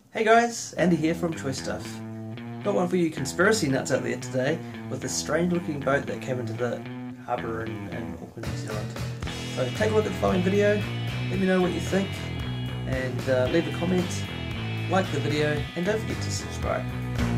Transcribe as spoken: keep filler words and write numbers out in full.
Hey guys, Andy here from Choice Stuff. Got one for you conspiracy nuts out there today with this strange looking boat that came into the harbour in, in Auckland, New Zealand. So take a look at the following video, let me know what you think, and uh, leave a comment, like the video, and don't forget to subscribe.